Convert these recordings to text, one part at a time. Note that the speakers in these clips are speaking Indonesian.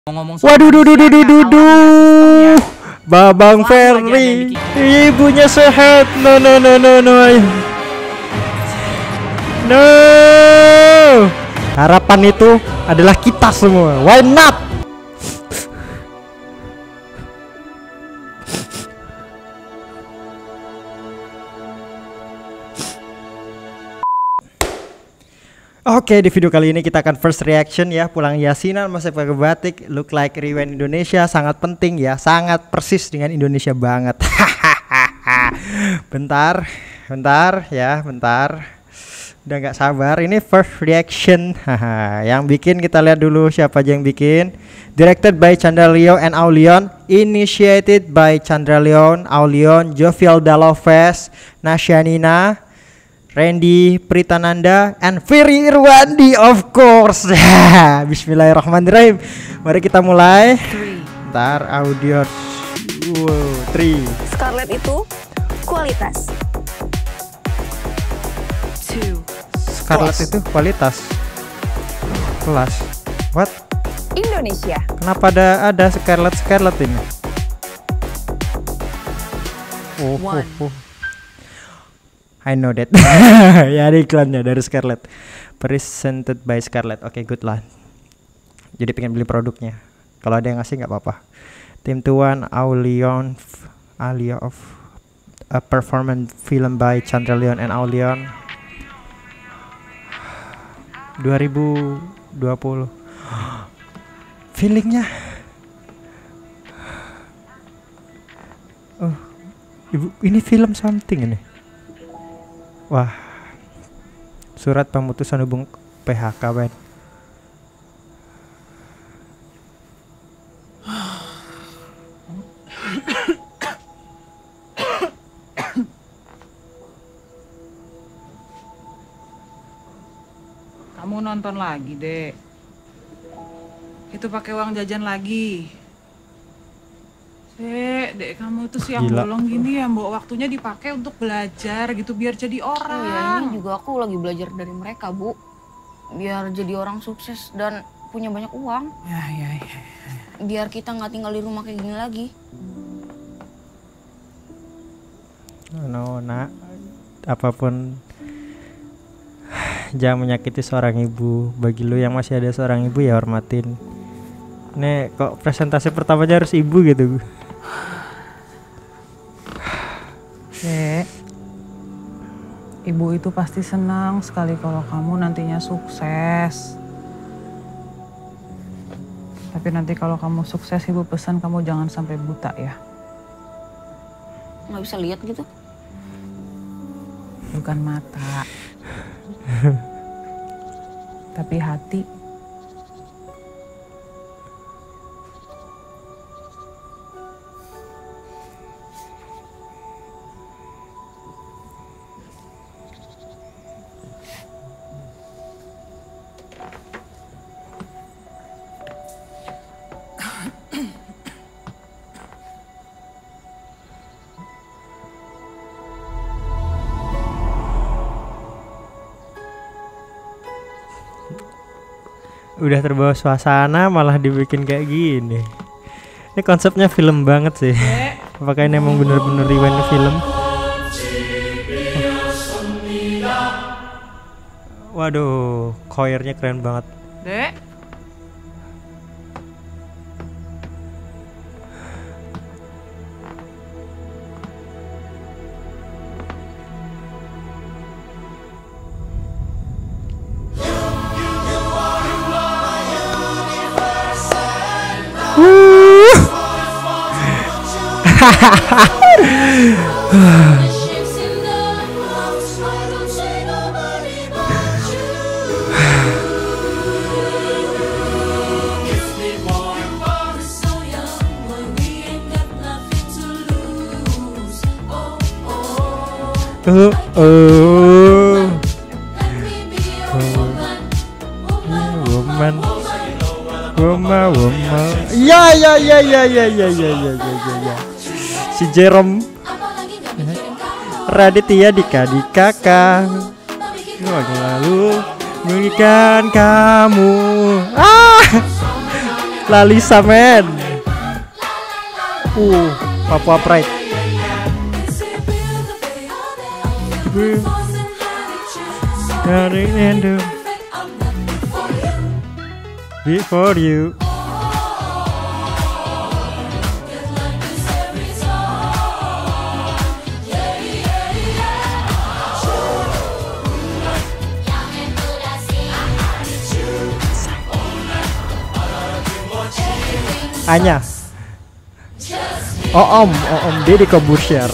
ngomong Waduh, Babang Ferry, ibunya sehat. No. Harapan itu adalah kita semua. Why not? Oke, di video kali ini kita akan first reaction ya, pulang yasinan masih pakai batik, look like Rewind Indonesia, sangat penting ya, sangat persis dengan Indonesia banget. bentar. Udah nggak sabar, ini first reaction. Yang bikin kita lihat dulu siapa aja yang bikin. Directed by Chandra Leo and Aulion, initiated by Chandra Leon, Aulion, Jovial Daloves, Nasyanina, Randy Pritananda, and Ferry Irwandi, of course. Bismillahirrahmanirrahim. Mari kita mulai. Ntar audio. Wow, 3. Scarlett itu kualitas. Scarlett itu kualitas. Kelas. What? Indonesia. Kenapa ada Scarlett ini? Oh. I know that. Ya, ada iklannya dari Scarlett. Presented by Scarlett. Oke, good lah. Jadi pengen beli produknya. Kalau ada yang ngasih nggak apa-apa. Tim Tuan Aulion, Alia of a performance film by Chandra Leon and Aulion. 2020. Feelingnya. Oh, ibu, ini film something ini. Wah, surat pemutusan hubungan PHK, Ben. Kamu nonton lagi, Dek. Itu pakai uang jajan lagi. Dek, kamu tuh siang bolong gini ya, Mbok, waktunya dipakai untuk belajar gitu biar jadi orang. Oh ya, ini juga aku lagi belajar dari mereka, Bu. Biar jadi orang sukses dan punya banyak uang. Ya. Biar kita nggak tinggal di rumah kayak gini lagi. No, nak. Apapun jangan menyakiti seorang ibu. Bagi lu yang masih ada seorang ibu ya hormatin. Nih, kok presentasi pertamanya harus ibu gitu. Ibu itu pasti senang sekali kalau kamu nantinya sukses. Tapi nanti kalau kamu sukses, ibu pesan kamu jangan sampai buta ya. Nggak bisa lihat gitu? Bukan mata. Tapi hati. Udah terbawa suasana malah dibikin kayak gini. Ini konsepnya film banget sih. Apakah ini emang bener-bener rewind film? Waduh, choirnya keren banget. Dek. Woman. Ya. Si Jerome Raditya Dika kakak lalu mengikat kamu. Lalisa men. Papua Pride. Before you. Anya. Om Deddy Kobusier.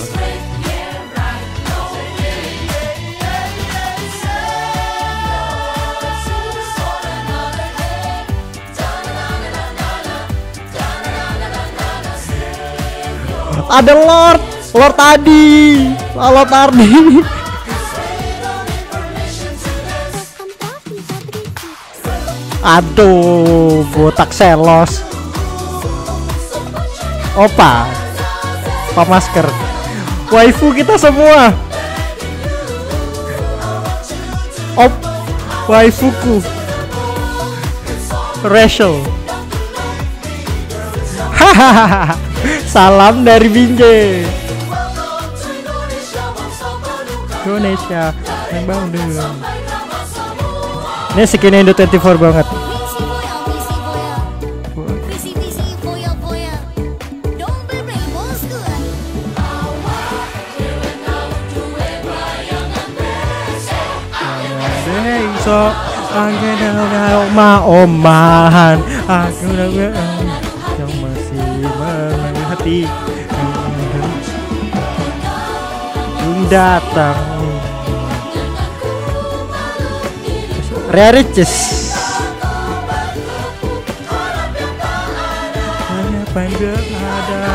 Ada Lord Adi. Aduh, botak selos. Opa masker. Waifu kita semua. Waifuku. Rachel. Hahaha. Salam dari Binjai. Indonesia yang bangdung. Ini skin Indo 24 banget. So omahan aku yang masih menghati datang Riches hanya panggil ada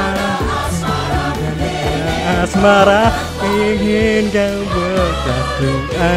asmara ingin kau bergabung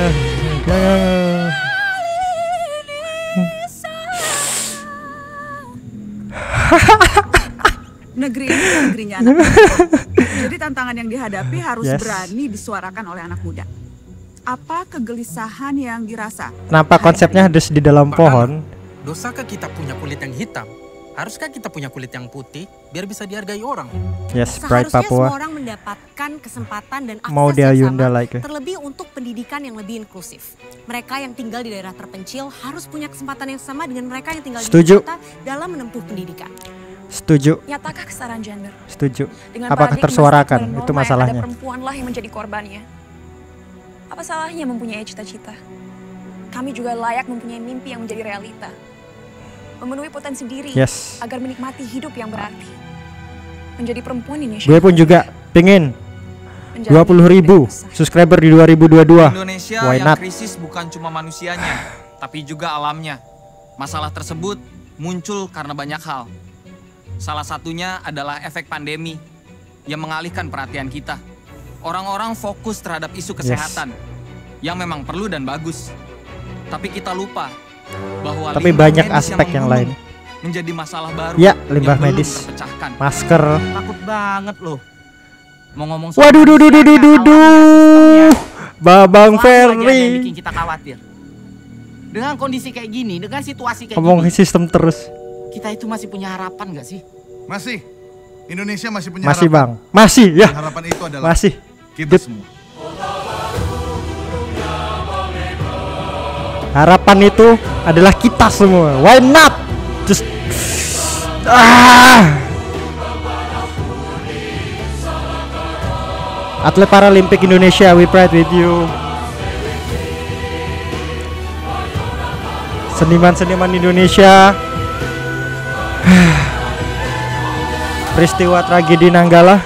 Negeri ini negerinya anak muda. Jadi tantangan yang dihadapi harus berani disuarakan oleh anak muda. Apa kegelisahan yang dirasa? Kenapa konsepnya harus di dalam pohon? Dosakah kita punya kulit yang hitam? Haruskah kita punya kulit yang putih biar bisa dihargai orang? Yes, Pride Papua. Semua orang mendapatkan kesempatan dan akses Mau dia yang Yunda sama, like. terlebih untuk pendidikan yang lebih inklusif. Mereka yang tinggal di daerah terpencil harus punya kesempatan yang sama dengan mereka yang tinggal di kota dalam menempuh pendidikan. Setuju. Nyatakah kesetaraan gender? Setuju. Dengan apakah tersuarakan? Itu masalahnya. Ada perempuanlah yang menjadi korbannya. Apa salahnya mempunyai cita-cita? Kami juga layak mempunyai mimpi yang menjadi realita. Memenuhi potensi diri agar menikmati hidup yang berarti. Menjadi perempuan Indonesia. Gue pun juga pengen 20.000 subscriber di 2022. Indonesia yang krisis bukan cuma manusianya, tapi juga alamnya. Masalah tersebut muncul karena banyak hal. Salah satunya adalah efek pandemi yang mengalihkan perhatian kita. Orang-orang fokus terhadap isu kesehatan yang memang perlu dan bagus. Tapi kita lupa bahwa banyak aspek yang lain menjadi masalah baru. Ya, limbah medis, masker. Takut banget loh. Mau ngomong waduh, Babang Ferry bikin kita khawatir. Dengan kondisi kayak gini, dengan situasi kayak ngomong gini, sistem terus. Kita itu masih punya harapan gak sih? Masih. Indonesia masih punya masih harapan. Bang. Masih ya. Dan harapan itu adalah masih kita semua. Harapan itu adalah kita semua. Why not? Just Atlet Paralimpik Indonesia, we pride with you. Seniman-seniman Indonesia. Peristiwa tragedi Nanggala.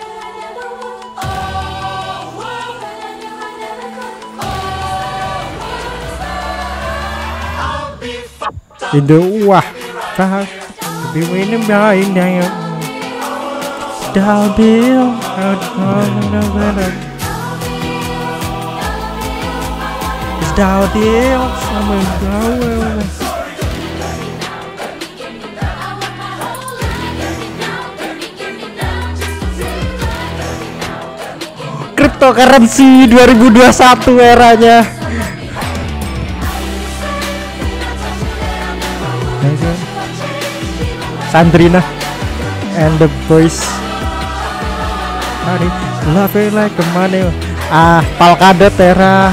Indo wah, biwinin bain yang stabil, stabil sama gawe. Cryptocurrency 2021 eranya. Sandrina and the boys. Honey, love it like a money. Palkada Tera.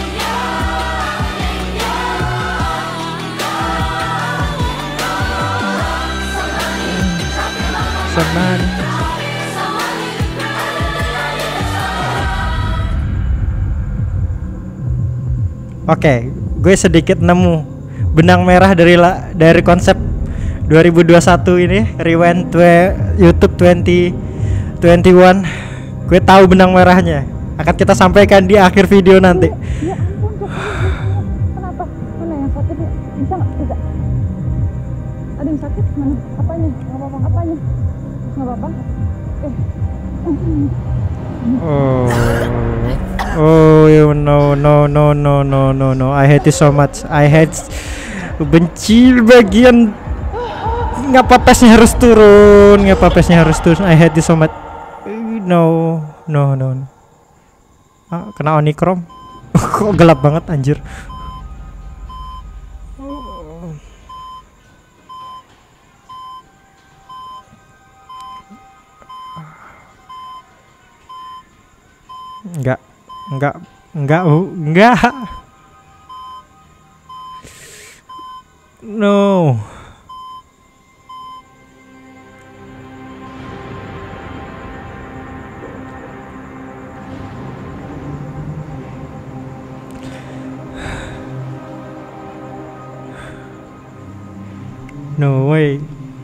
Seman. Oke, gue sedikit nemu benang merah dari konsep 2021 ini, Rewind YouTube 2021. Gue tahu benang merahnya. Akan kita sampaikan di akhir video nanti. Ya ampun, kenapa? Mana yang sakit ya? Bisa nggak? Bisa. Ada yang sakit? Mana? Apanya? Nggak apa-apa. Apanya? Nggak apa-apa. No. I hate it so much. I hate benci bagian ngapa pesnya harus turun. I hate it so much. No. Kena Onicrom. Kok gelap banget anjir. Enggak. No. No way.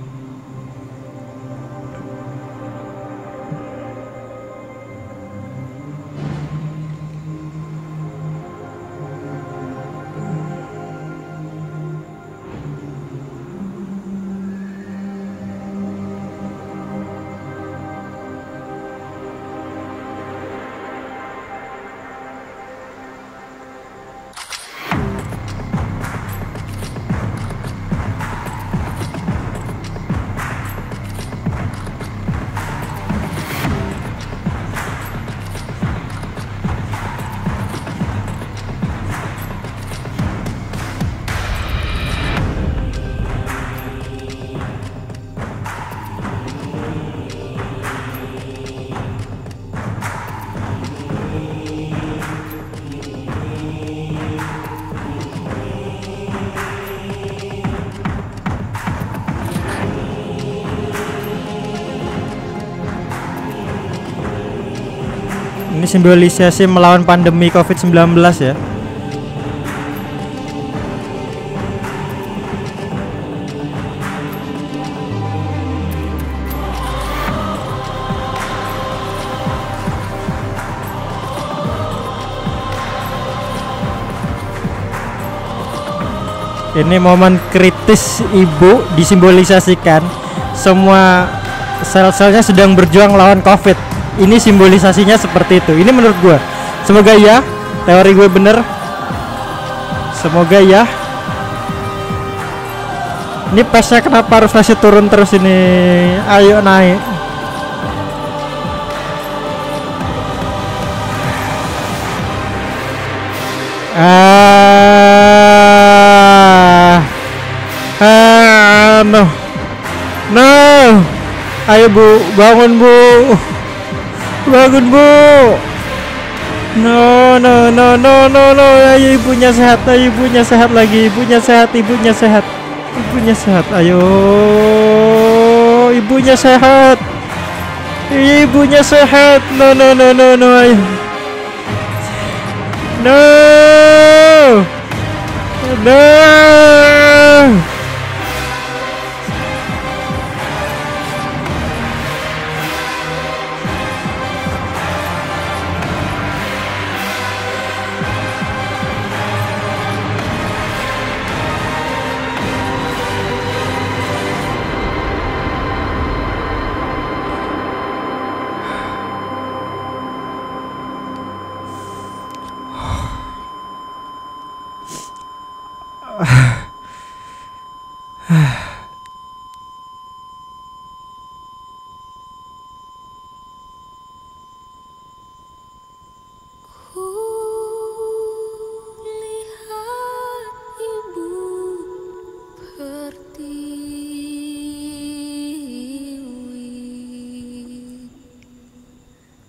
Ini simbolisasi melawan pandemi COVID-19 ya. Ini momen kritis ibu disimbolisasikan. Semua sel-selnya sedang berjuang lawan COVID. Ini simbolisasinya seperti itu. Ini menurut gue. Semoga ya teori gue bener. Semoga ya. Ini pesnya kenapa harus masih turun terus ini? Ayo naik. No. Ayo Bu, bangun Bu. Bangun Bu. No. Ayo ibunya sehat. Ayo ibunya sehat lagi. Ibunya sehat. Ayo. Ibunya sehat. Ibunya sehat. No. Ayo. No.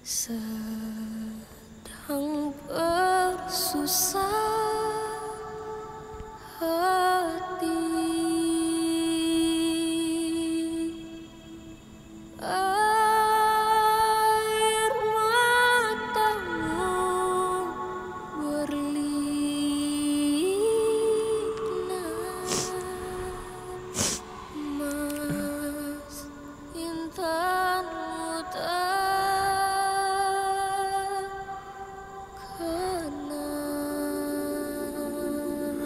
sedang bersusah hati. Air matamu berlinang, mas intanmu tak kenal.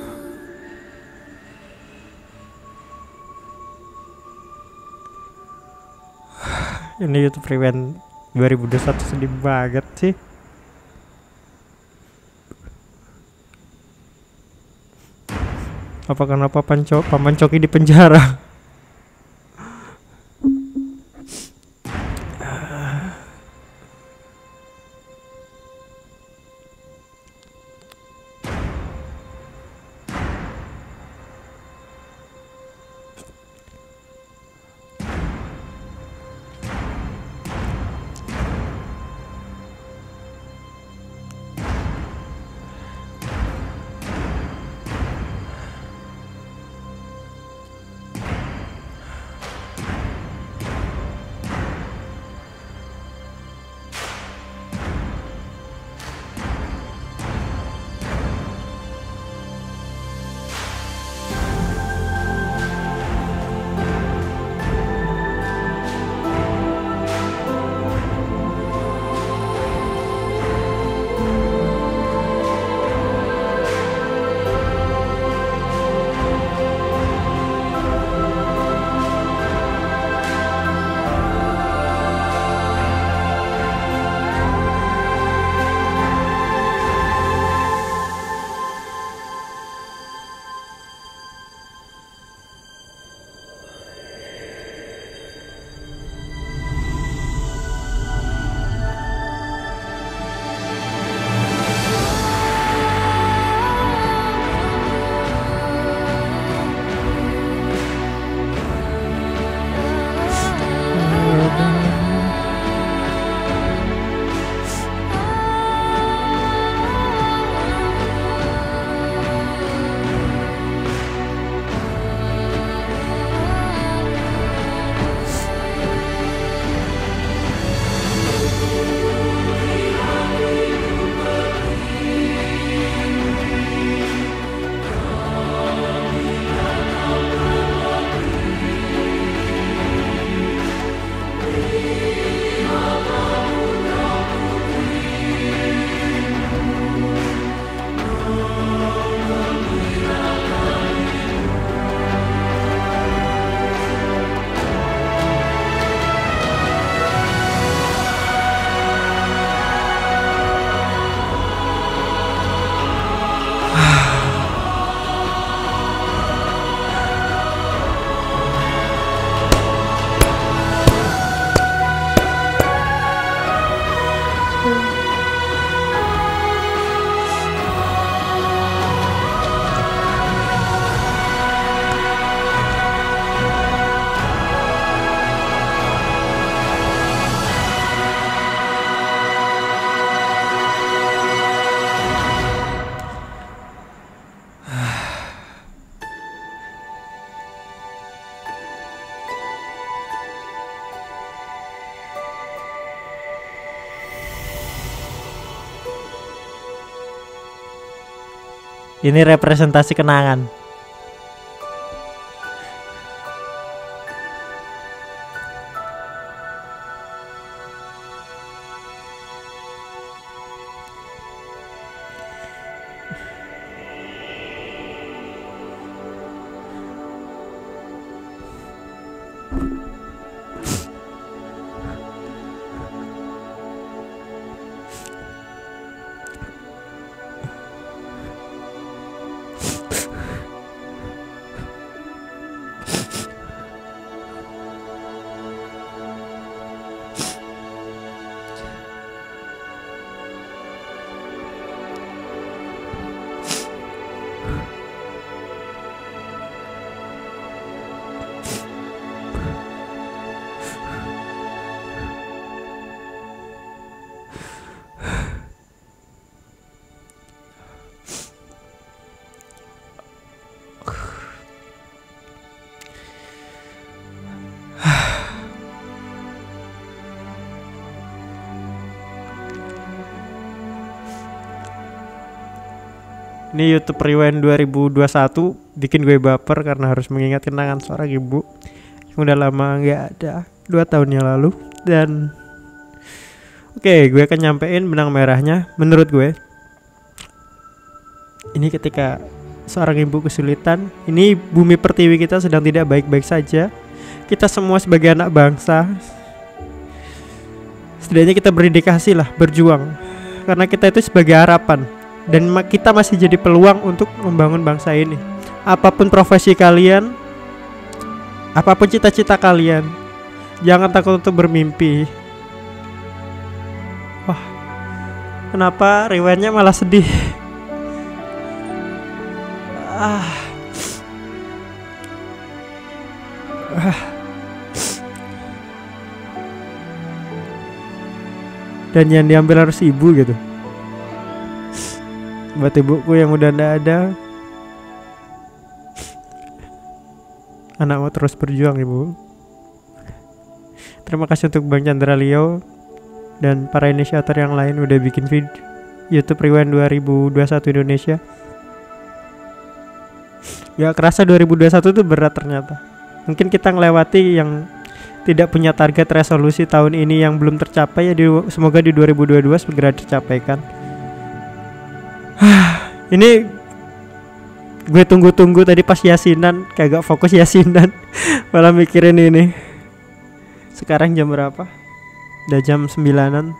Ini YouTube Rewind 2021 sedih banget sih. Apa kenapa Paman Coki di penjara? Ini representasi kenangan. Ini YouTube Rewind 2021 bikin gue baper karena harus mengingat kenangan seorang ibu yang udah lama nggak ada, 2 tahun yang lalu. Dan oke, gue akan nyampein benang merahnya. Menurut gue, ini ketika seorang ibu kesulitan, ini bumi pertiwi kita sedang tidak baik-baik saja. Kita semua sebagai anak bangsa, setidaknya kita berdedikasi lah, berjuang, karena kita itu sebagai harapan. Dan kita masih jadi peluang untuk membangun bangsa ini. Apapun profesi kalian, apapun cita-cita kalian, jangan takut untuk bermimpi. Wah, kenapa rewindnya malah sedih? Dan yang diambil harus ibu gitu. Buat ibuku yang udah nggak ada, anak mau terus berjuang ibu. Terima kasih untuk Bang Chandra Leo dan para inisiator yang lain udah bikin video YouTube Rewind 2021 Indonesia. Gak kerasa 2021 tuh berat ternyata. Mungkin kita ngelewati yang tidak punya target resolusi tahun ini yang belum tercapai ya, semoga di 2022 segera tercapaikan. Ini gue tunggu-tunggu tadi pas yasinan, kagak fokus yasinan, malah mikirin ini. Sekarang jam berapa? Udah jam 9-an.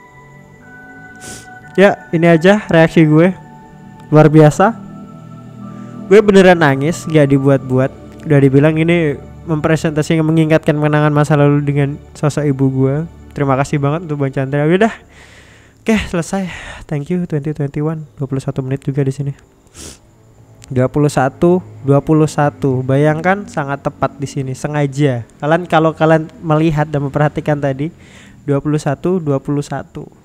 Ya, ini aja reaksi gue. Luar biasa. Gue beneran nangis, gak dibuat-buat. Udah dibilang ini mempresentasikan, mengingatkan kenangan masa lalu dengan sosok ibu gue. Terima kasih banget untuk Bang Chandra. Udah. Oke, selesai. Thank you 2021. 21 menit juga di sini. 21. Bayangkan sangat tepat di sini, sengaja. Kalau kalian melihat dan memperhatikan tadi 21.